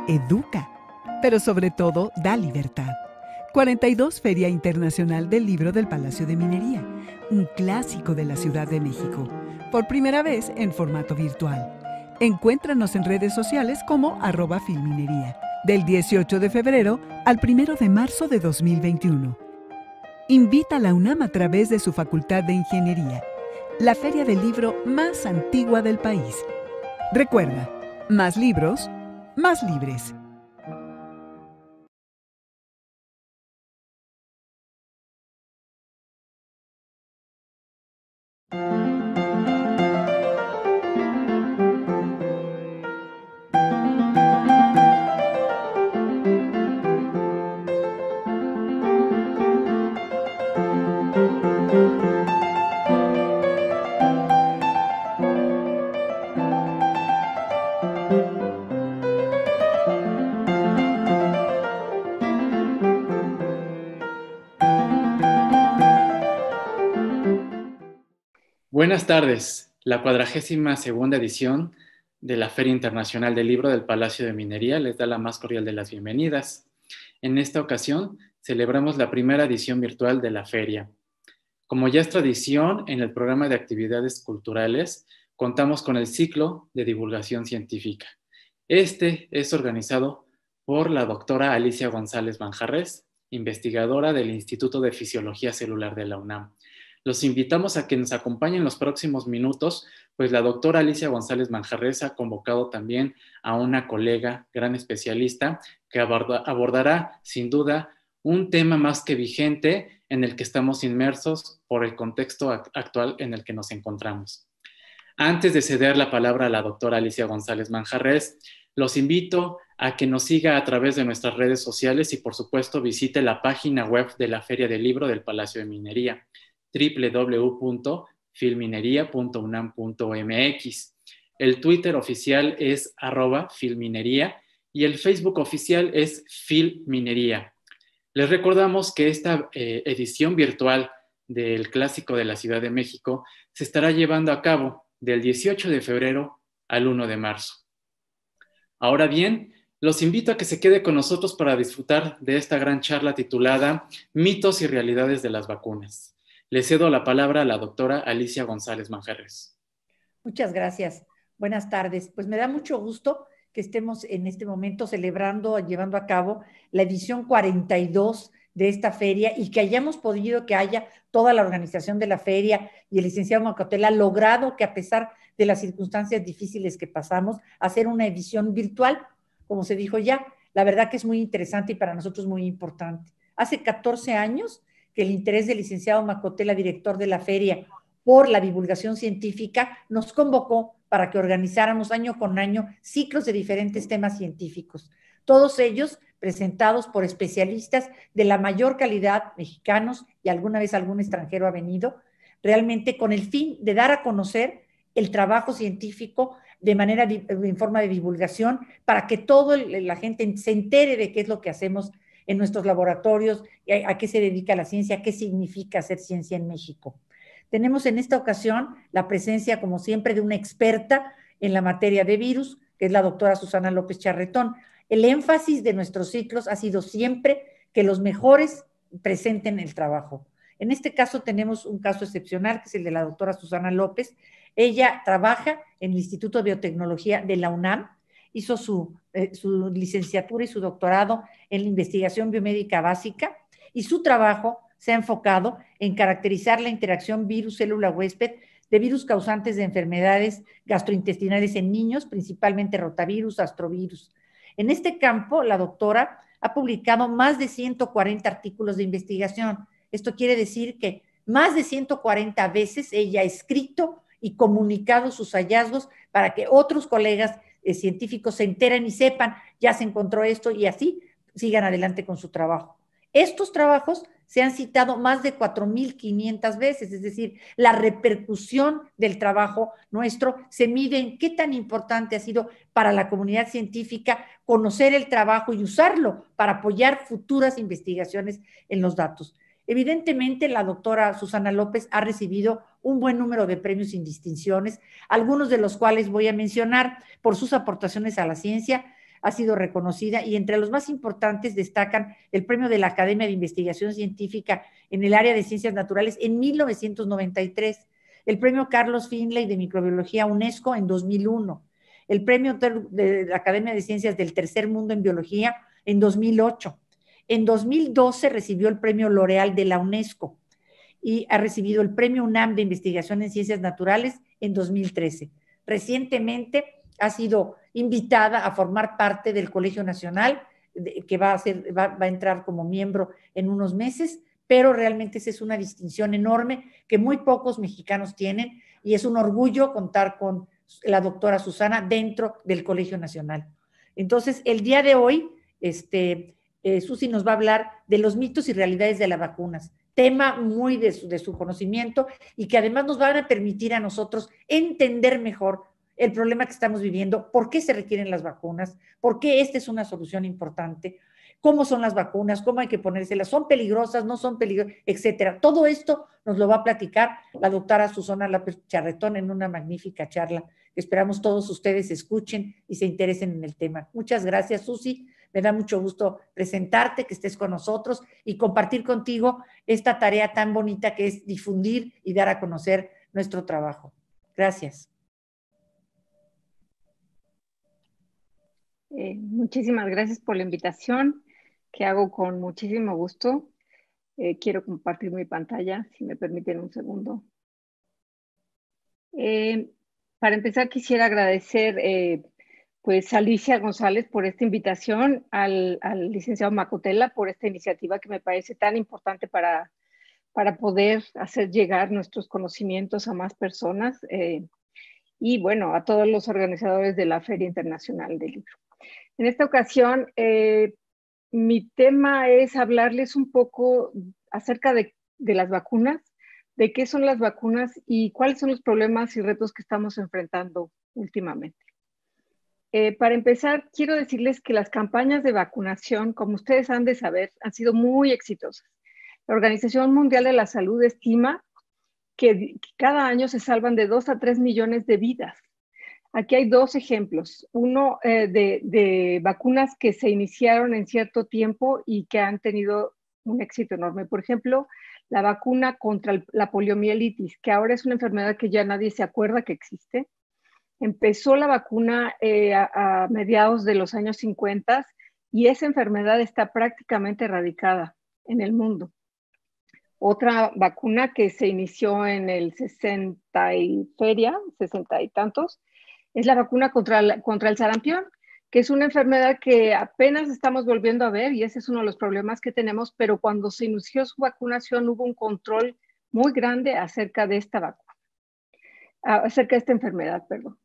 educa, pero sobre todo da libertad. 42 Feria Internacional del Libro del Palacio de Minería, un clásico de la Ciudad de México, por primera vez en formato virtual. Encuéntranos en redes sociales como @filminería, del 18 de febrero al 1 de marzo de 2021. Invita a la UNAM a través de su Facultad de Ingeniería, la feria del libro más antigua del país. Recuerda, más libros, más libres. Buenas tardes. La 42ª edición de la Feria Internacional del Libro del Palacio de Minería les da la más cordial de las bienvenidas. En esta ocasión celebramos la primera edición virtual de la feria. Como ya es tradición, en el programa de actividades culturales contamos con el ciclo de divulgación científica. Este es organizado por la doctora Alicia González Manjarres, investigadora del Instituto de Fisiología Celular de la UNAM. Los invitamos a que nos acompañen los próximos minutos, pues la doctora Alicia González Manjarres ha convocado también a una colega, gran especialista, que abordará sin duda un tema más que vigente en el que estamos inmersos por el contexto actual en el que nos encontramos. Antes de ceder la palabra a la doctora Alicia González Manjarres, los invito a que nos siga a través de nuestras redes sociales y por supuesto visite la página web de la Feria del Libro del Palacio de Minería, www.filminería.unam.mx. El Twitter oficial es @filminería y el Facebook oficial es Filminería. Les recordamos que esta edición virtual del Clásico de la Ciudad de México se estará llevando a cabo del 18 de febrero al 1 de marzo. Ahora bien, los invito a que se quede con nosotros para disfrutar de esta gran charla titulada Mitos y realidades de las vacunas. Le cedo la palabra a la doctora Alicia González Manjarres. Muchas gracias. Buenas tardes. Pues me da mucho gusto que estemos en este momento celebrando, llevando a cabo la edición 42 de esta feria y que hayamos podido, que haya toda la organización de la feria y el licenciado Macotel ha logrado que a pesar de las circunstancias difíciles que pasamos, hacer una edición virtual, como se dijo ya. La verdad que es muy interesante y para nosotros muy importante. Hace 14 años que el interés del licenciado Macotela, director de la feria, por la divulgación científica, nos convocó para que organizáramos año con año ciclos de diferentes temas científicos, todos ellos presentados por especialistas de la mayor calidad, mexicanos, y alguna vez algún extranjero ha venido, realmente con el fin de dar a conocer el trabajo científico en forma de divulgación, para que toda la gente se entere de qué es lo que hacemos en nuestros laboratorios, a qué se dedica la ciencia, qué significa hacer ciencia en México. Tenemos en esta ocasión la presencia, como siempre, de una experta en la materia de virus, que es la doctora Susana López Charretón. El énfasis de nuestros ciclos ha sido siempre que los mejores presenten el trabajo. En este caso tenemos un caso excepcional, que es el de la doctora Susana López. Ella trabaja en el Instituto de Biotecnología de la UNAM, hizo su licenciatura y su doctorado en la investigación biomédica básica, y su trabajo se ha enfocado en caracterizar la interacción virus-célula huésped de virus causantes de enfermedades gastrointestinales en niños, principalmente rotavirus, astrovirus. En este campo, la doctora ha publicado más de 140 artículos de investigación. Esto quiere decir que más de 140 veces ella ha escrito y comunicado sus hallazgos para que otros colegas científicos se enteren y sepan, ya se encontró esto, y así sigan adelante con su trabajo. Estos trabajos se han citado más de 4,500 veces, es decir, la repercusión del trabajo nuestro se mide en qué tan importante ha sido para la comunidad científica conocer el trabajo y usarlo para apoyar futuras investigaciones en los datos. Evidentemente, la doctora Susana López ha recibido un buen número de premios y distinciones, algunos de los cuales voy a mencionar por sus aportaciones a la ciencia. ha sido reconocida y entre los más importantes destacan el premio de la Academia de Investigación Científica en el área de Ciencias Naturales en 1993, el premio Carlos Finlay de Microbiología UNESCO en 2001, el premio de la Academia de Ciencias del Tercer Mundo en Biología en 2008. En 2012 recibió el premio L'Oréal de la UNESCO y ha recibido el premio UNAM de Investigación en Ciencias Naturales en 2013. Recientemente ha sido invitada a formar parte del Colegio Nacional, que va a entrar como miembro en unos meses, pero realmente esa es una distinción enorme que muy pocos mexicanos tienen y es un orgullo contar con la doctora Susana dentro del Colegio Nacional. Entonces, el día de hoy, Susi nos va a hablar de los mitos y realidades de las vacunas, tema muy de su conocimiento y que además nos van a permitir a nosotros entender mejor el problema que estamos viviendo, por qué se requieren las vacunas, por qué esta es una solución importante, cómo son las vacunas, cómo hay que ponérselas, son peligrosas, no son peligrosas, etcétera. Todo esto nos lo va a platicar la doctora Susana López Charretón en una magnífica charla que esperamos todos ustedes escuchen y se interesen en el tema. Muchas gracias, Susi. Me da mucho gusto presentarte, que estés con nosotros y compartir contigo esta tarea tan bonita que es difundir y dar a conocer nuestro trabajo. Gracias. Muchísimas gracias por la invitación, que hago con muchísimo gusto. Quiero compartir mi pantalla, si me permiten un segundo. Para empezar, quisiera agradecer pues a Alicia González por esta invitación, al licenciado Macotela por esta iniciativa que me parece tan importante para poder hacer llegar nuestros conocimientos a más personas y bueno, a todos los organizadores de la Feria Internacional del Libro. En esta ocasión, mi tema es hablarles un poco acerca de las vacunas, de qué son las vacunas y cuáles son los problemas y retos que estamos enfrentando últimamente. Para empezar, quiero decirles que las campañas de vacunación, como ustedes han de saber, han sido muy exitosas. La Organización Mundial de la Salud estima que cada año se salvan de 2 a 3 millones de vidas. Aquí hay dos ejemplos. Uno de vacunas que se iniciaron en cierto tiempo y que han tenido un éxito enorme. Por ejemplo, la vacuna contra la poliomielitis, que ahora es una enfermedad que ya nadie se acuerda que existe. Empezó la vacuna a mediados de los años 50 y esa enfermedad está prácticamente erradicada en el mundo. Otra vacuna que se inició en el 60 y tantos, es la vacuna contra el sarampión, que es una enfermedad que apenas estamos volviendo a ver y ese es uno de los problemas que tenemos, pero cuando se inició su vacunación hubo un control muy grande acerca de esta vacuna, acerca de esta enfermedad, perdón.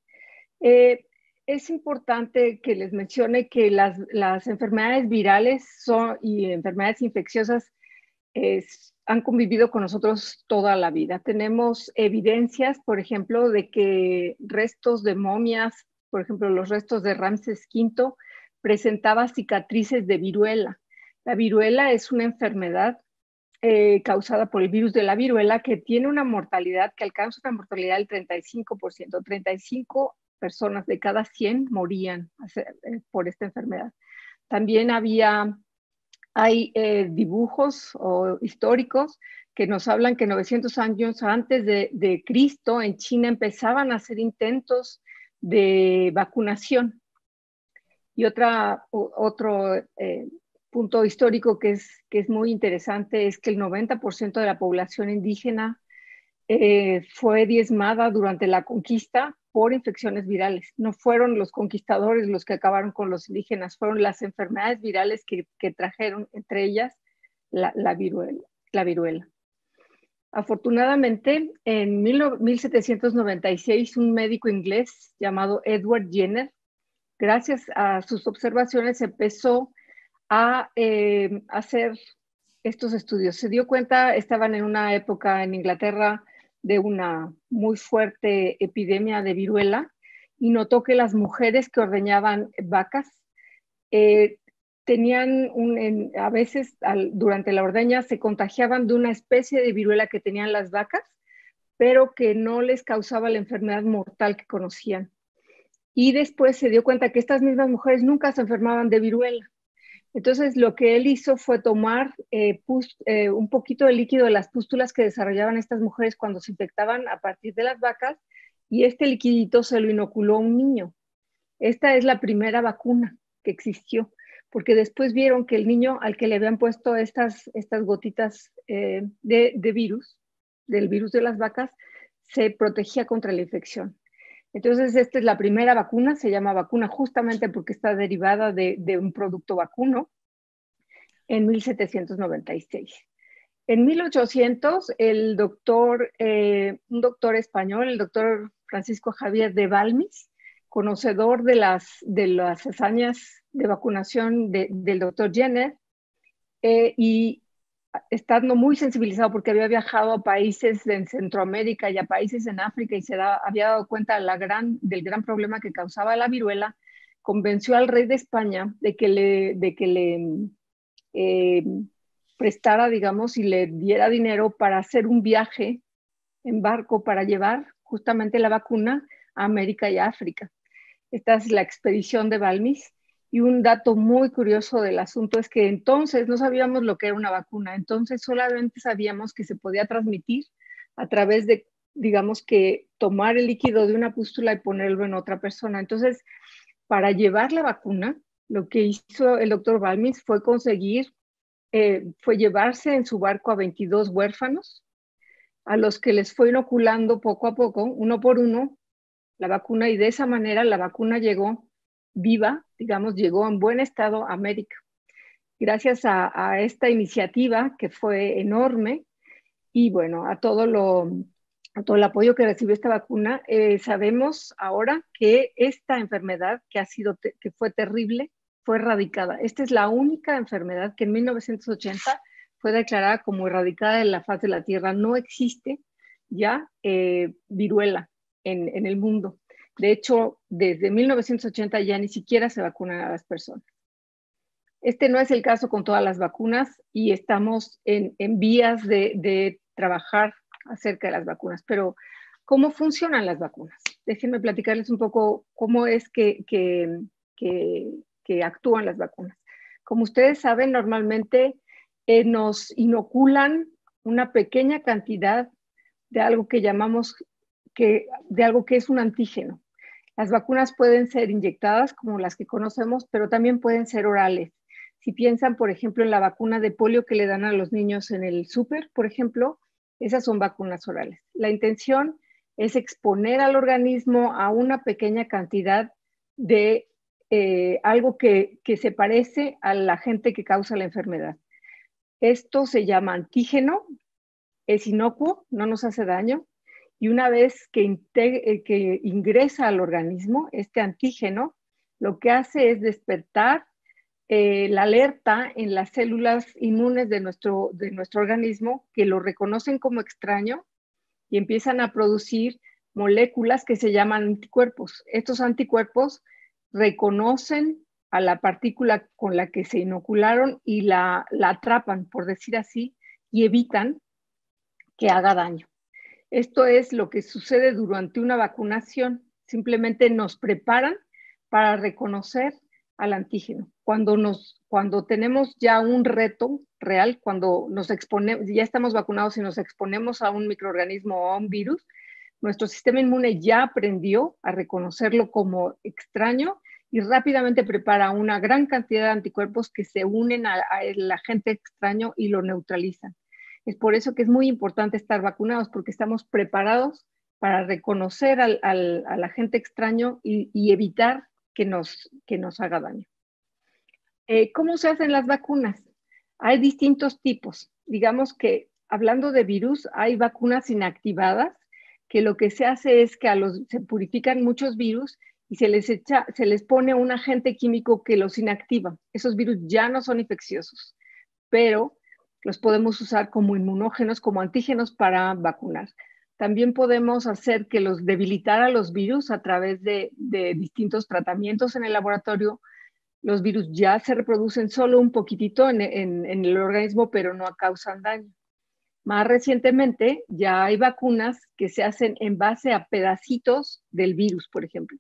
Es importante que les mencione que las enfermedades virales y enfermedades infecciosas han convivido con nosotros toda la vida. Tenemos evidencias, por ejemplo, de que restos de momias, por ejemplo, los restos de Ramsés V, presentaban cicatrices de viruela. La viruela es una enfermedad causada por el virus de la viruela que tiene una mortalidad, que alcanza una mortalidad del 35%. 35 personas de cada 100 morían por esta enfermedad. También hay dibujos históricos que nos hablan que 900 años antes de Cristo en China empezaban a hacer intentos de vacunación. Y otro punto histórico que es muy interesante es que el 90% de la población indígena fue diezmada durante la conquista por infecciones virales. No fueron los conquistadores los que acabaron con los indígenas, fueron las enfermedades virales que trajeron, entre ellas la viruela. Afortunadamente, en 1796, un médico inglés llamado Edward Jenner, gracias a sus observaciones, empezó a hacer estos estudios. Se dio cuenta, estaban en una época en Inglaterra de una muy fuerte epidemia de viruela y notó que las mujeres que ordeñaban vacas tenían a veces durante la ordeña se contagiaban de una especie de viruela que tenían las vacas, pero que no les causaba la enfermedad mortal que conocían. y después se dio cuenta que estas mismas mujeres nunca se enfermaban de viruela. Entonces, lo que él hizo fue tomar un poquito de líquido de las pústulas que desarrollaban estas mujeres cuando se infectaban a partir de las vacas, y este liquidito se lo inoculó a un niño. Esta es la primera vacuna que existió, porque después vieron que el niño al que le habían puesto estas gotitas de virus, del virus de las vacas, se protegía contra la infección. Entonces, esta es la primera vacuna, se llama vacuna justamente porque está derivada de un producto vacuno, en 1796. En 1800, un doctor español, el doctor Francisco Javier de Balmis, conocedor de las hazañas de vacunación del doctor Jenner, y estando muy sensibilizado porque había viajado a países en Centroamérica y a países en África y había dado cuenta del gran problema que causaba la viruela, convenció al rey de España de que le prestara, digamos, y le diera dinero para hacer un viaje en barco para llevar justamente la vacuna a América y a África. Esta es la expedición de Balmis. Y un dato muy curioso del asunto es que entonces no sabíamos lo que era una vacuna, entonces solamente sabíamos que se podía transmitir a través de, digamos, que tomar el líquido de una pústula y ponerlo en otra persona. Entonces, para llevar la vacuna, lo que hizo el doctor Balmis fue fue llevarse en su barco a 22 huérfanos, a los que les fue inoculando poco a poco, uno por uno, la vacuna, y de esa manera la vacuna llegó viva, digamos, llegó en buen estado a América. Gracias a esta iniciativa que fue enorme y bueno, a todo el apoyo que recibió esta vacuna, sabemos ahora que esta enfermedad que fue terrible, fue erradicada. Esta es la única enfermedad que en 1980 fue declarada como erradicada de la faz de la Tierra. No existe ya viruela en el mundo. De hecho, desde 1980 ya ni siquiera se vacunan a las personas. Este no es el caso con todas las vacunas y estamos en vías de trabajar acerca de las vacunas. Pero, ¿cómo funcionan las vacunas? Déjenme platicarles un poco cómo es que actúan las vacunas. Como ustedes saben, normalmente nos inoculan una pequeña cantidad de algo que llamamos de algo que es un antígeno. Las vacunas pueden ser inyectadas, como las que conocemos, pero también pueden ser orales. Si piensan, por ejemplo, en la vacuna de polio que le dan a los niños en el súper, por ejemplo, esas son vacunas orales. La intención es exponer al organismo a una pequeña cantidad de algo que se parece al agente que causa la enfermedad. Esto se llama antígeno, es inocuo, no nos hace daño, y una vez que ingresa al organismo, este antígeno lo que hace es despertar la alerta en las células inmunes de nuestro organismo, que lo reconocen como extraño y empiezan a producir moléculas que se llaman anticuerpos. Estos anticuerpos reconocen a la partícula con la que se inocularon y la atrapan, por decir así, y evitan que haga daño. Esto es lo que sucede durante una vacunación. Simplemente nos preparan para reconocer al antígeno. Cuando tenemos ya un reto real, cuando nos exponemos, ya estamos vacunados y nos exponemos a un microorganismo o a un virus, nuestro sistema inmune ya aprendió a reconocerlo como extraño y rápidamente prepara una gran cantidad de anticuerpos que se unen al agente extraño y lo neutralizan. Es por eso que es muy importante estar vacunados, porque estamos preparados para reconocer al agente extraño y evitar que nos haga daño. ¿Cómo se hacen las vacunas? Hay distintos tipos. Digamos que hablando de virus, hay vacunas inactivadas, que lo que se hace es que se purifican muchos virus y se les pone un agente químico que los inactiva. Esos virus ya no son infecciosos, pero los podemos usar como inmunógenos, como antígenos para vacunar. También podemos hacer que debilitar a los virus a través de distintos tratamientos en el laboratorio. Los virus ya se reproducen solo un poquitito en el organismo, pero no causan daño. Más recientemente ya hay vacunas que se hacen en base a pedacitos del virus, por ejemplo.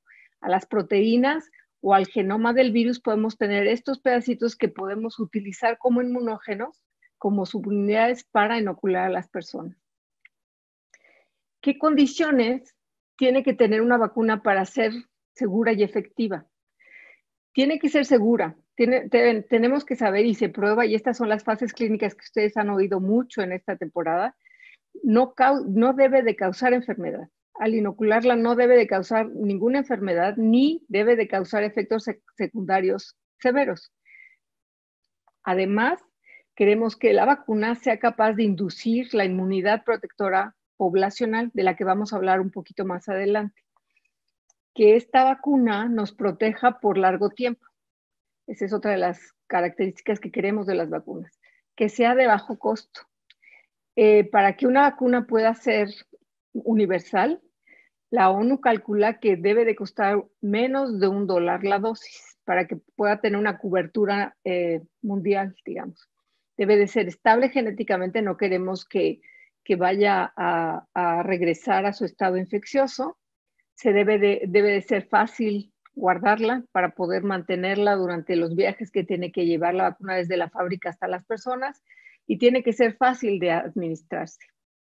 a las proteínas o al genoma del virus, podemos tener estos pedacitos que podemos utilizar como inmunógenos, como subunidades para inocular a las personas. ¿Qué condiciones tiene que tener una vacuna para ser segura y efectiva? Tiene que ser segura. Tenemos que saber, y se prueba, y estas son las fases clínicas que ustedes han oído mucho en esta temporada, no debe de causar enfermedad. Al inocularla no debe de causar ninguna enfermedad, ni debe de causar efectos secundarios severos. Además, queremos que la vacuna sea capaz de inducir la inmunidad protectora poblacional, de la que vamos a hablar un poquito más adelante. Que esta vacuna nos proteja por largo tiempo. Esa es otra de las características que queremos de las vacunas. Que sea de bajo costo. Para que una vacuna pueda ser universal, la ONU calcula que debe de costar menos de $1 la dosis para que pueda tener una cobertura mundial, digamos. Debe de ser estable genéticamente, no queremos que vaya a regresar a su estado infeccioso. Debe de ser fácil guardarla para poder mantenerla durante los viajes que tiene que llevar la vacuna desde la fábrica hasta las personas, y tiene que ser fácil de administrarse.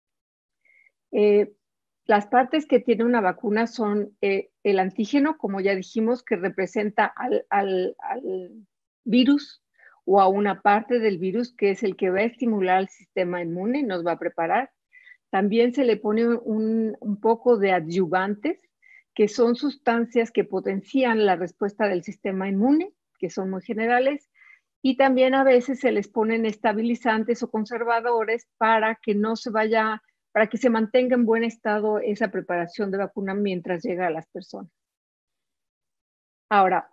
Las partes que tiene una vacuna son el antígeno, como ya dijimos, que representa al virus o a una parte del virus, que es el que va a estimular el sistema inmune y nos va a preparar. También se le pone un poco de adyuvantes, que son sustancias que potencian la respuesta del sistema inmune, que son muy generales, y también a veces se les ponen estabilizantes o conservadores para que para que se mantenga en buen estado esa preparación de vacuna mientras llega a las personas. Ahora,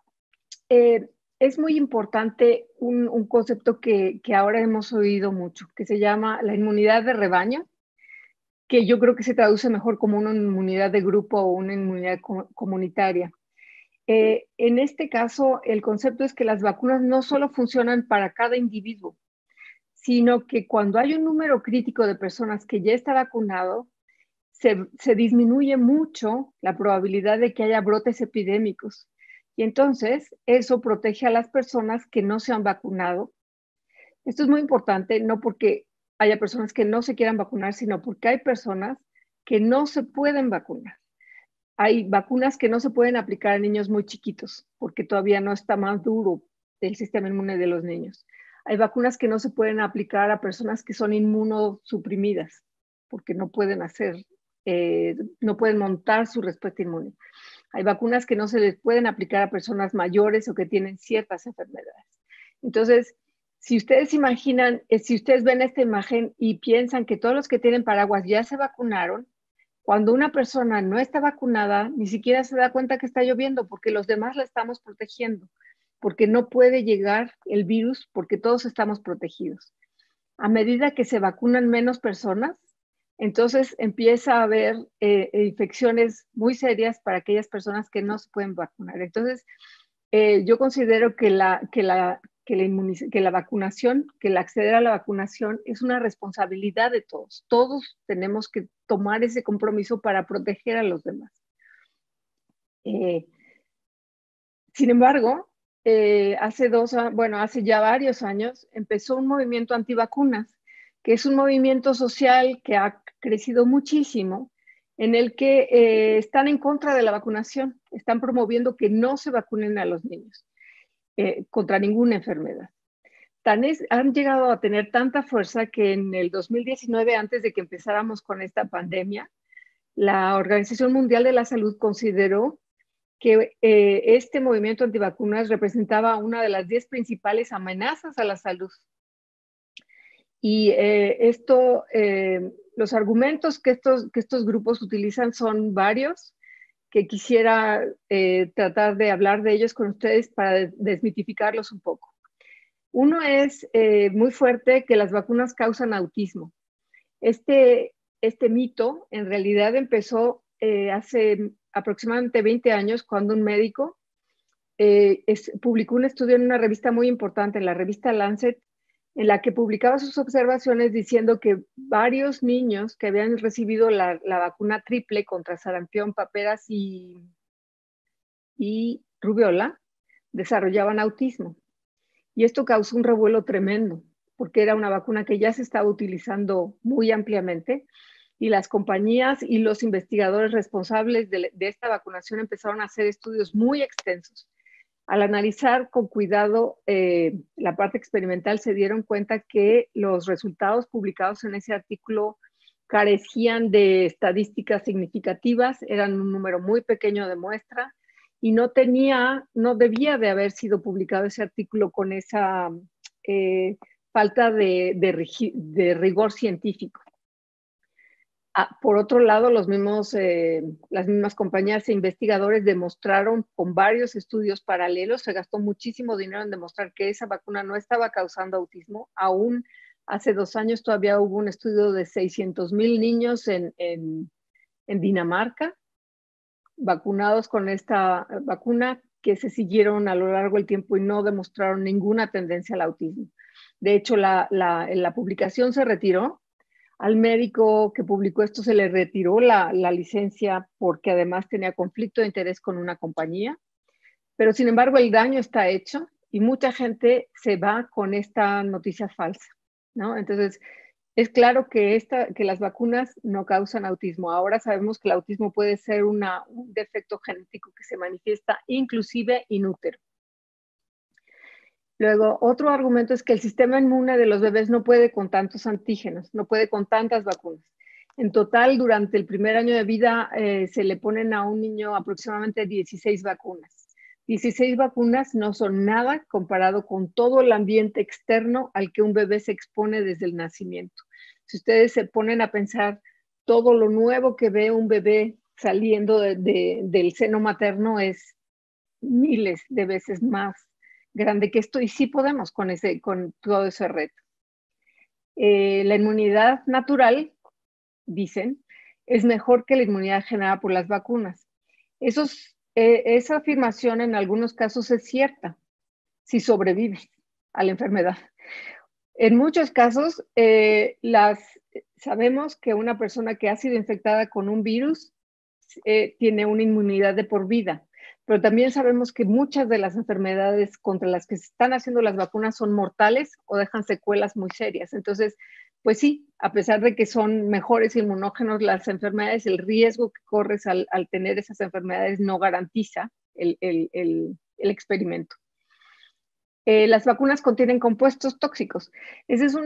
es muy importante un concepto que ahora hemos oído mucho, que se llama la inmunidad de rebaño, que yo creo que se traduce mejor como una inmunidad de grupo o una inmunidad comunitaria. En este caso, el concepto es que las vacunas no solo funcionan para cada individuo, sino que cuando hay un número crítico de personas que ya está vacunado, se disminuye mucho la probabilidad de que haya brotes epidémicos. Y entonces eso protege a las personas que no se han vacunado. Esto es muy importante, no porque haya personas que no se quieran vacunar, sino porque hay personas que no se pueden vacunar. Hay vacunas que no se pueden aplicar a niños muy chiquitos porque todavía no está más duro el sistema inmune de los niños. Hay vacunas que no se pueden aplicar a personas que son inmunosuprimidas porque no pueden no pueden montar su respuesta inmune. Hay vacunas que no se les pueden aplicar a personas mayores o que tienen ciertas enfermedades. Entonces, si ustedes imaginan, si ustedes ven esta imagen y piensan que todos los que tienen paraguas ya se vacunaron, cuando una persona no está vacunada, ni siquiera se da cuenta que está lloviendo porque los demás la estamos protegiendo, porque no puede llegar el virus porque todos estamos protegidos. A medida que se vacunan menos personas, entonces empieza a haber infecciones muy serias para aquellas personas que no se pueden vacunar. Entonces, yo considero que la vacunación, que el acceder a la vacunación es una responsabilidad de todos. Todos tenemos que tomar ese compromiso para proteger a los demás. Sin embargo, hace ya varios años empezó un movimiento antivacunas, que es un movimiento social que ha crecido muchísimo, en el que están en contra de la vacunación, están promoviendo que no se vacunen a los niños contra ninguna enfermedad. Han llegado a tener tanta fuerza que en el 2019, antes de que empezáramos con esta pandemia, la Organización Mundial de la Salud consideró que este movimiento antivacunas representaba una de las 10 principales amenazas a la salud. Y los argumentos que estos grupos utilizan son varios, que quisiera tratar de hablar de ellos con ustedes para desmitificarlos un poco. Uno es muy fuerte, que las vacunas causan autismo. Este mito en realidad empezó hace aproximadamente 20 años, cuando un médico publicó un estudio en una revista muy importante, en la revista Lancet, en la que publicaba sus observaciones diciendo que varios niños que habían recibido la vacuna triple contra sarampión, paperas y y rubiola desarrollaban autismo. Y esto causó un revuelo tremendo, porque era una vacuna que ya se estaba utilizando muy ampliamente y las compañías y los investigadores responsables de esta vacunación empezaron a hacer estudios muy extensos. Al analizar con cuidado la parte experimental, se dieron cuenta que los resultados publicados en ese artículo carecían de estadísticas significativas, eran un número muy pequeño de muestra y no debía de haber sido publicado ese artículo con esa falta de rigor científico. Por otro lado, las mismas compañías e investigadores demostraron con varios estudios paralelos, se gastó muchísimo dinero en demostrar que esa vacuna no estaba causando autismo. Aún hace 2 años todavía hubo un estudio de 600,000 niños en Dinamarca vacunados con esta vacuna que se siguieron a lo largo del tiempo y no demostraron ninguna tendencia al autismo. De hecho, la publicación se retiró. Al médico que publicó esto se le retiró la licencia porque además tenía conflicto de interés con una compañía. Pero sin embargo el daño está hecho y mucha gente se va con esta noticia falsa, ¿no? Entonces, es claro que las vacunas no causan autismo. Ahora sabemos que el autismo puede ser un defecto genético que se manifiesta inclusive in útero. Luego, otro argumento es que el sistema inmune de los bebés no puede con tantos antígenos, no puede con tantas vacunas. En total, durante el primer año de vida, se le ponen a un niño aproximadamente 16 vacunas. 16 vacunas no son nada comparado con todo el ambiente externo al que un bebé se expone desde el nacimiento. Si ustedes se ponen a pensar todo lo nuevo que ve un bebé saliendo del seno materno es miles de veces más grande que esto, y sí podemos con todo ese reto. La inmunidad natural, dicen, es mejor que la inmunidad generada por las vacunas. Esa afirmación en algunos casos es cierta, si sobrevives a la enfermedad. En muchos casos, sabemos que una persona que ha sido infectada con un virus tiene una inmunidad de por vida. Pero también sabemos que muchas de las enfermedades contra las que se están haciendo las vacunas son mortales o dejan secuelas muy serias. Entonces, pues sí, a pesar de que son mejores inmunógenos las enfermedades, el riesgo que corres al tener esas enfermedades no garantiza el experimento. Las vacunas contienen compuestos tóxicos. Esa es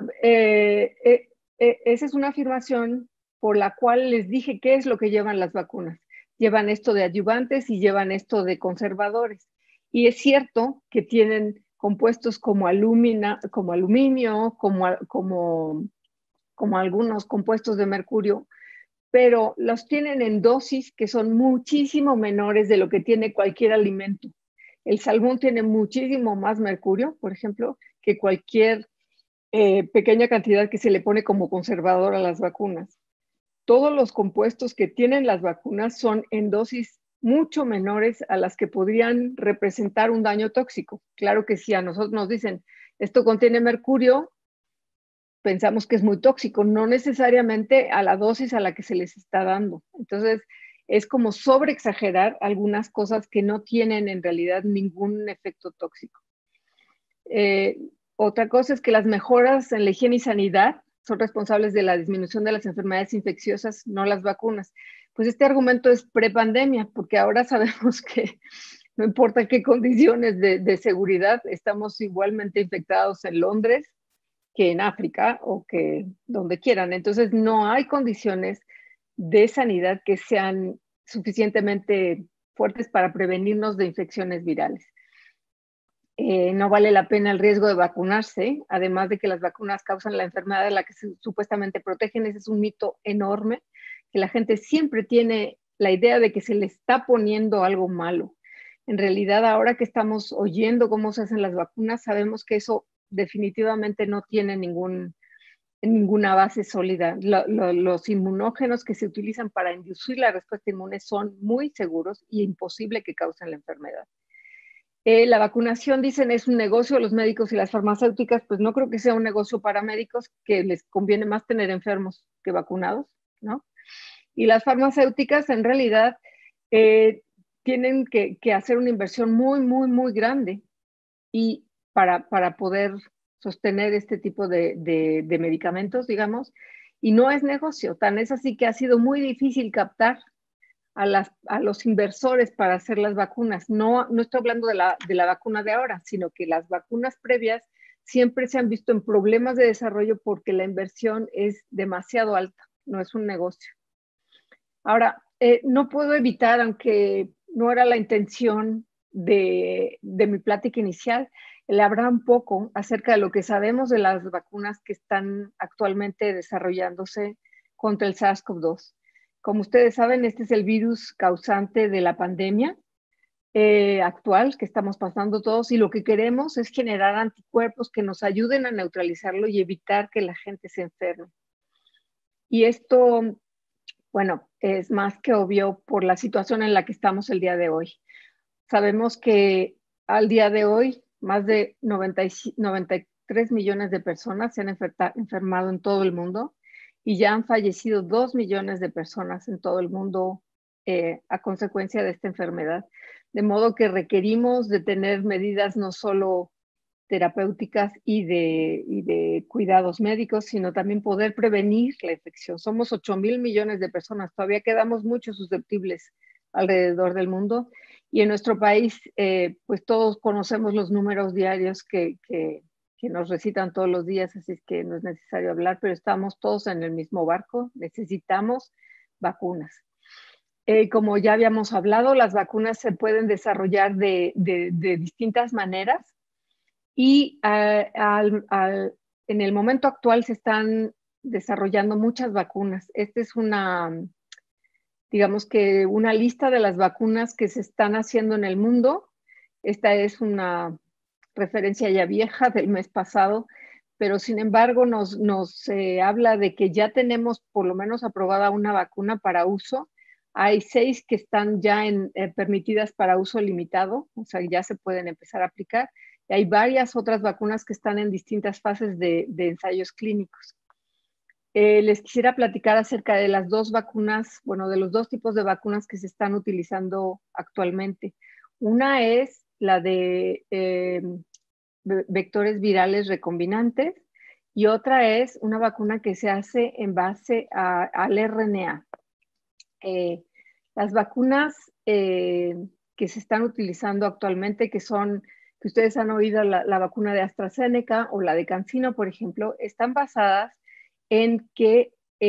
una afirmación por la cual les dije qué es lo que llevan las vacunas. Llevan esto de adyuvantes y llevan esto de conservadores. Y es cierto que tienen compuestos como aluminio, como algunos compuestos de mercurio, pero los tienen en dosis que son muchísimo menores de lo que tiene cualquier alimento. El salmón tiene muchísimo más mercurio, por ejemplo, que cualquier pequeña cantidad que se le pone como conservador a las vacunas. Todos los compuestos que tienen las vacunas son en dosis mucho menores a las que podrían representar un daño tóxico. Claro que si a nosotros nos dicen, esto contiene mercurio, pensamos que es muy tóxico, no necesariamente a la dosis a la que se les está dando. Entonces, es como sobreexagerar algunas cosas que no tienen en realidad ningún efecto tóxico. Otra cosa es que las mejoras en la higiene y sanidad son responsables de la disminución de las enfermedades infecciosas, no las vacunas. Pues este argumento es prepandemia, porque ahora sabemos que no importa qué condiciones de seguridad, estamos igualmente infectados en Londres que en África o que donde quieran. Entonces no hay condiciones de sanidad que sean suficientemente fuertes para prevenirnos de infecciones virales. No vale la pena el riesgo de vacunarse, además de que las vacunas causan la enfermedad de la que supuestamente protegen. Ese es un mito enorme, que la gente siempre tiene la idea de que se le está poniendo algo malo. En realidad, ahora que estamos oyendo cómo se hacen las vacunas, sabemos que eso definitivamente no tiene ninguna base sólida. Los inmunógenos que se utilizan para inducir la respuesta inmune son muy seguros y imposible que causen la enfermedad. La vacunación, dicen, es un negocio. Los médicos y las farmacéuticas, pues no creo que sea un negocio para médicos, que les conviene más tener enfermos que vacunados, ¿no? Y las farmacéuticas, en realidad, tienen que hacer una inversión muy, muy, muy grande y para poder sostener este tipo de medicamentos, digamos, y no es negocio. Tan es así que ha sido muy difícil captar a los inversores para hacer las vacunas. No estoy hablando de la vacuna de ahora, sino que las vacunas previas siempre se han visto en problemas de desarrollo porque la inversión es demasiado alta, no es un negocio. Ahora, no puedo evitar, aunque no era la intención de mi plática inicial, el hablar un poco acerca de lo que sabemos de las vacunas que están actualmente desarrollándose contra el SARS-CoV-2. Como ustedes saben, este es el virus causante de la pandemia actual que estamos pasando todos y lo que queremos es generar anticuerpos que nos ayuden a neutralizarlo y evitar que la gente se enferme. Y esto, bueno, es más que obvio por la situación en la que estamos el día de hoy. Sabemos que al día de hoy más de 93 millones de personas se han enfermado en todo el mundo y ya han fallecido 2 millones de personas en todo el mundo a consecuencia de esta enfermedad. De modo que requerimos de tener medidas no solo terapéuticas y de cuidados médicos, sino también poder prevenir la infección. Somos 8,000 millones de personas, todavía quedamos mucho susceptibles alrededor del mundo y en nuestro país, pues todos conocemos los números diarios que nos recitan todos los días, así es que no es necesario hablar, pero estamos todos en el mismo barco, necesitamos vacunas. Como ya habíamos hablado, las vacunas se pueden desarrollar de distintas maneras y en el momento actual se están desarrollando muchas vacunas. Esta es digamos que una lista de las vacunas que se están haciendo en el mundo. Esta es una referencia ya vieja del mes pasado, pero sin embargo nos habla de que ya tenemos por lo menos aprobada una vacuna para uso. Hay 6 que están ya permitidas para uso limitado, o sea, ya se pueden empezar a aplicar. Y hay varias otras vacunas que están en distintas fases de ensayos clínicos. Les quisiera platicar acerca de las 2 vacunas, bueno, de los 2 tipos de vacunas que se están utilizando actualmente. Una es la de vectores virales recombinantes y otra es una vacuna que se hace en base al RNA. Las vacunas que se están utilizando actualmente, que ustedes han oído la vacuna de AstraZeneca o la de CanSino, por ejemplo, están basadas en que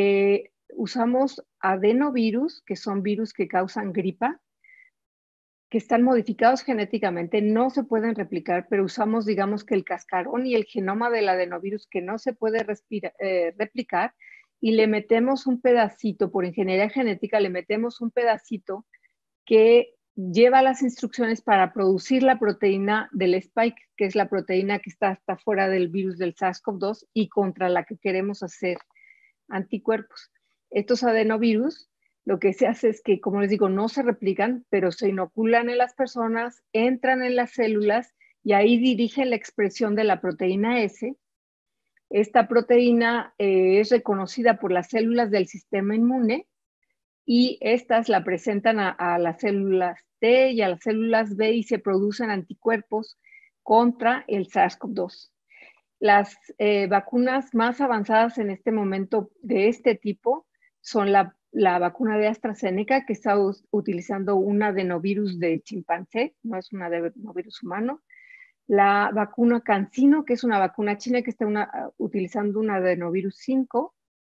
usamos adenovirus, que son virus que causan gripa, que están modificados genéticamente, no se pueden replicar, pero usamos, digamos, que el cascarón y el genoma del adenovirus que no se puede replicar y le metemos un pedacito, por ingeniería genética, le metemos un pedacito que lleva las instrucciones para producir la proteína del spike, que es la proteína que está hasta fuera del virus del SARS-CoV-2 y contra la que queremos hacer anticuerpos. Estos adenovirus, lo que se hace es que, como les digo, no se replican, pero se inoculan en las personas, entran en las células y ahí dirigen la expresión de la proteína S. Esta proteína es reconocida por las células del sistema inmune y estas la presentan a las células T y a las células B y se producen anticuerpos contra el SARS-CoV-2. Las vacunas más avanzadas en este momento de este tipo son la vacuna de AstraZeneca, que está utilizando un adenovirus de chimpancé, no es un adenovirus humano. La vacuna CanSino, que es una vacuna china que está utilizando un adenovirus 5.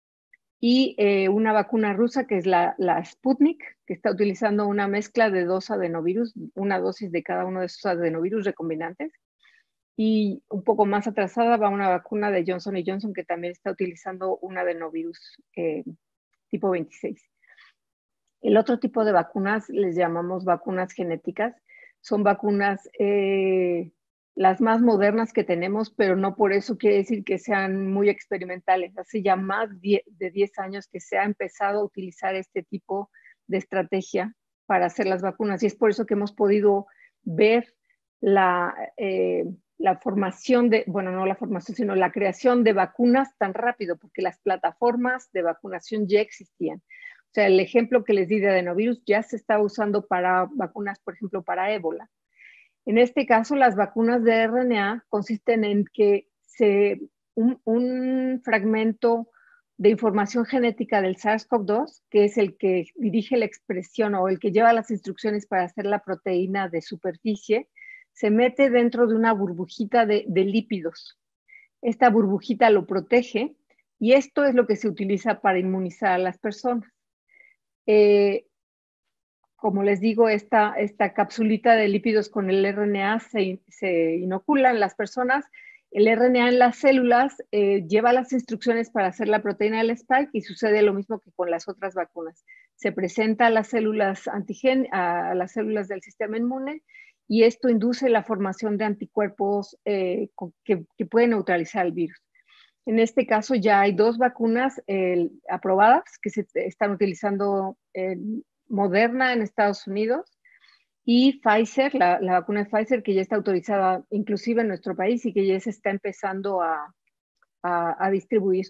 Y una vacuna rusa que es la Sputnik, que está utilizando una mezcla de 2 adenovirus, una dosis de cada uno de esos adenovirus recombinantes. Y un poco más atrasada va una vacuna de Johnson & Johnson que también está utilizando un adenovirus tipo 26. El otro tipo de vacunas les llamamos vacunas genéticas. Son vacunas las más modernas que tenemos, pero no por eso quiere decir que sean muy experimentales. Hace ya más de 10 años que se ha empezado a utilizar este tipo de estrategia para hacer las vacunas y es por eso que hemos podido ver la formación no la formación, sino la creación de vacunas tan rápido, porque las plataformas de vacunación ya existían. O sea, el ejemplo que les di de adenovirus ya se está usando para vacunas, por ejemplo, para ébola. En este caso, las vacunas de RNA consisten en que un fragmento de información genética del SARS-CoV-2, que es el que dirige la expresión o el que lleva las instrucciones para hacer la proteína de superficie, se mete dentro de una burbujita de lípidos. Esta burbujita lo protege y esto es lo que se utiliza para inmunizar a las personas. Como les digo, esta capsulita de lípidos con el RNA se inocula en las personas. El RNA en las células lleva las instrucciones para hacer la proteína del spike y sucede lo mismo que con las otras vacunas. Se presenta a las células a las células del sistema inmune y esto induce la formación de anticuerpos que pueden neutralizar el virus. En este caso ya hay 2 vacunas aprobadas que se están utilizando Moderna en Estados Unidos y Pfizer, la vacuna de Pfizer, que ya está autorizada inclusive en nuestro país y que ya se está empezando a distribuir.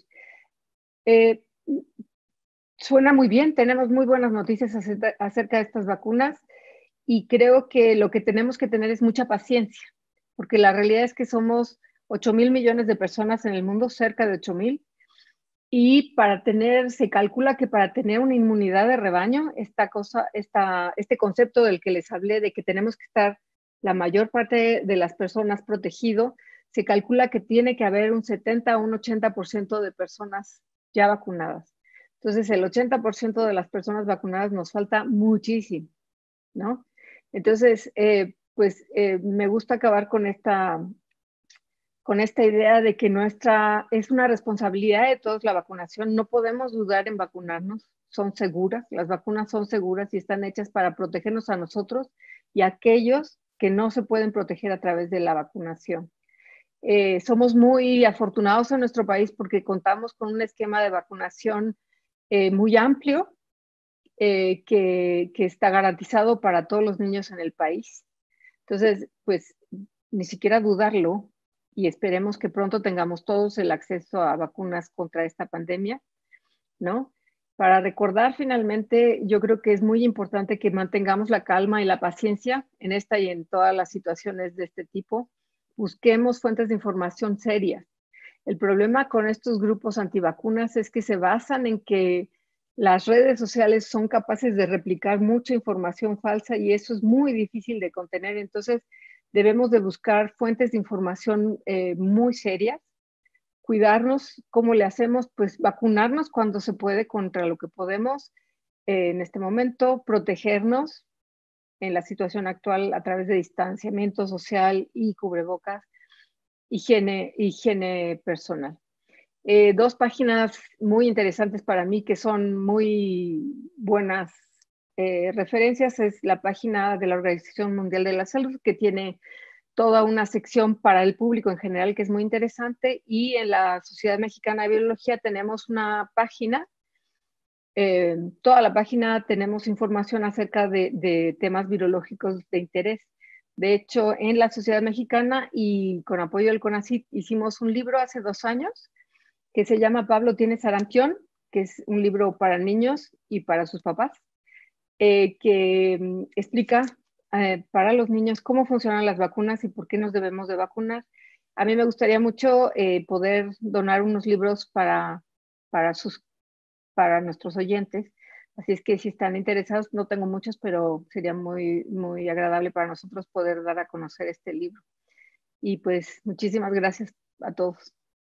Suena muy bien, tenemos muy buenas noticias acerca de estas vacunas y creo que lo que tenemos que tener es mucha paciencia, porque la realidad es que somos 8,000 millones de personas en el mundo, cerca de 8,000, y se calcula que para tener una inmunidad de rebaño, este concepto del que les hablé, de que tenemos que estar la mayor parte de las personas protegido, se calcula que tiene que haber un 70 o un 80% de personas ya vacunadas. Entonces, el 80% de las personas vacunadas nos falta muchísimo, ¿no? Entonces, me gusta acabar con esta idea de que es una responsabilidad de todos la vacunación. No podemos dudar en vacunarnos, son seguras, las vacunas son seguras y están hechas para protegernos a nosotros y a aquellos que no se pueden proteger a través de la vacunación. Somos muy afortunados en nuestro país porque contamos con un esquema de vacunación muy amplio que está garantizado para todos los niños en el país. Entonces, pues, ni siquiera dudarlo y esperemos que pronto tengamos todos el acceso a vacunas contra esta pandemia, ¿no? Para recordar finalmente, yo creo que es muy importante que mantengamos la calma y la paciencia en esta y en todas las situaciones de este tipo. Busquemos fuentes de información serias. El problema con estos grupos antivacunas es que se basan en que las redes sociales son capaces de replicar mucha información falsa y eso es muy difícil de contener. Entonces, debemos de buscar fuentes de información muy serias, cuidarnos. ¿Cómo le hacemos? Pues vacunarnos cuando se puede contra lo que podemos en este momento, protegernos en la situación actual a través de distanciamiento social y cubrebocas, higiene personal. 2 páginas muy interesantes para mí que son muy buenas referencias es la página de la Organización Mundial de la Salud, que tiene toda una sección para el público en general que es muy interesante, y en la Sociedad Mexicana de Biología tenemos una página, toda la página tenemos información acerca de temas virológicos de interés. De hecho, en la Sociedad Mexicana y con apoyo del CONACYT hicimos un libro hace 2 años que se llama Pablo tiene sarampión, que es un libro para niños y para sus papás, que explica para los niños cómo funcionan las vacunas y por qué nos debemos de vacunar. A mí me gustaría mucho poder donar unos libros para nuestros oyentes. Así es que si están interesados, no tengo muchos, pero sería muy, muy agradable para nosotros poder dar a conocer este libro. Y pues muchísimas gracias a todos.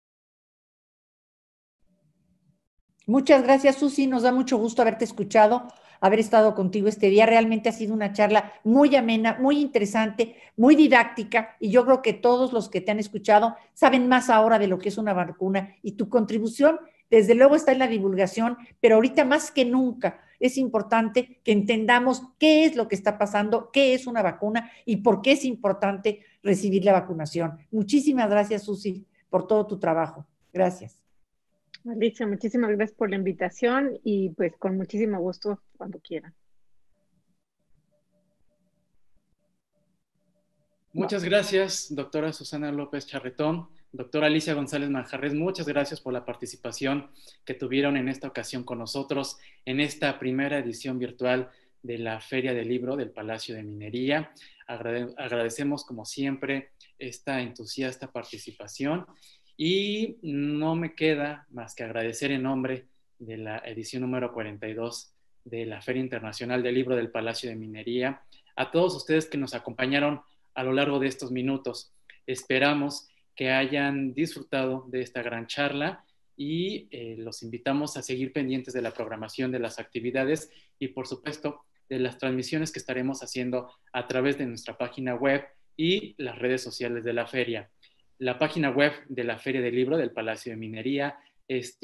Muchas gracias, Susi. Nos da mucho gusto haberte escuchado, haber estado contigo este día. Realmente ha sido una charla muy amena, muy interesante, muy didáctica, y yo creo que todos los que te han escuchado saben más ahora de lo que es una vacuna, y tu contribución, desde luego, está en la divulgación, pero ahorita más que nunca es importante que entendamos qué es lo que está pasando, qué es una vacuna y por qué es importante recibir la vacunación. Muchísimas gracias, Susi, por todo tu trabajo. Gracias. Alicia, muchísimas gracias por la invitación y pues con muchísimo gusto cuando quieran. Muchas gracias, doctora Susana López Charretón. Doctora Alicia González Manjarres, muchas gracias por la participación que tuvieron en esta ocasión con nosotros en esta primera edición virtual de la Feria del Libro del Palacio de Minería. Agradecemos como siempre esta entusiasta participación y no me queda más que agradecer en nombre de la edición número 42 de la Feria Internacional del Libro del Palacio de Minería a todos ustedes que nos acompañaron a lo largo de estos minutos. Esperamos que hayan disfrutado de esta gran charla y los invitamos a seguir pendientes de la programación de las actividades y por supuesto de las transmisiones que estaremos haciendo a través de nuestra página web y las redes sociales de la feria. La página web de la Feria del Libro del Palacio de Minería es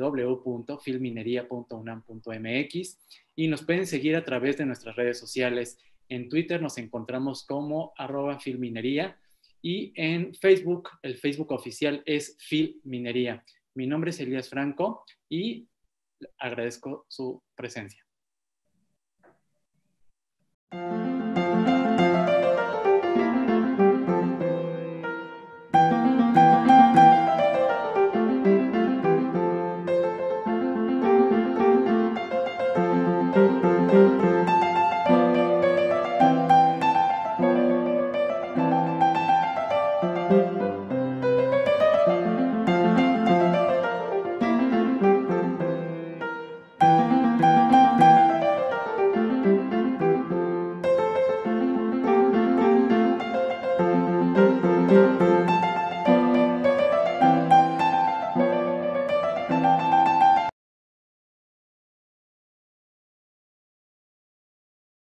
www.filminería.unam.mx y nos pueden seguir a través de nuestras redes sociales. En Twitter nos encontramos como @filminería y en Facebook, el Facebook oficial es Filminería. Mi nombre es Elías Franco y agradezco su presencia.